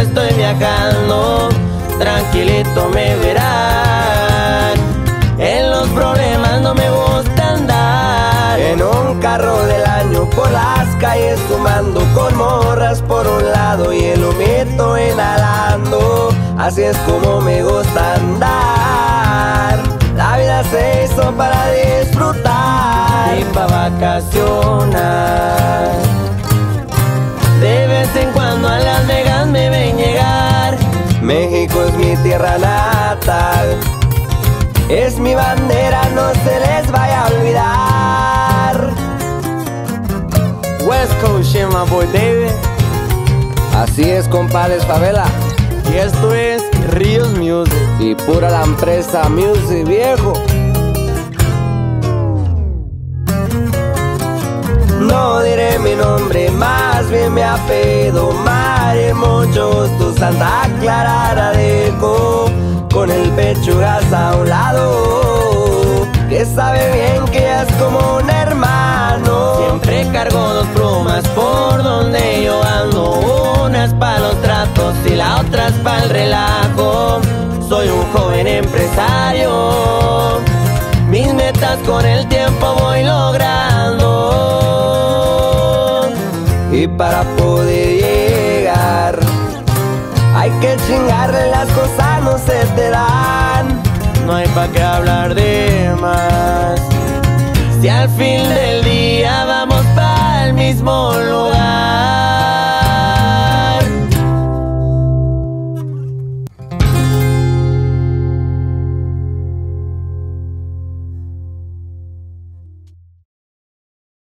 estoy viajando, tranquilito me verán. En los problemas no me gusta andar en un carro del año por las calles, fumando con morras por un lado y el humito inhalando. Así es como me gusta andar. La vida se hizo para disfrutar y pa' vacacionar. De vez en cuando a Las Vegas me ven llegar. México es mi tierra natal, es mi bandera, no se les vaya a olvidar. West Coast, yeah, my boy David. Así es, compadres, favela. Y esto es Ríos Music y pura la empresa Music, viejo. No diré mi nombre, más bien mi apellido. Mare, mucho gusto, Santa Clara Aradeco. Con el pechugas a un lado, que sabe bien que es como un hermano. Siempre cargo dos plumas por donde yo ando. Una es pa' los tratos y la otra es pa' el relajo. Soy un joven empresario, mis metas con el tiempo voy logrando. Y para poder llegar hay que chingarle, las cosas no se te dan. No hay pa' qué hablar de más, si al fin del día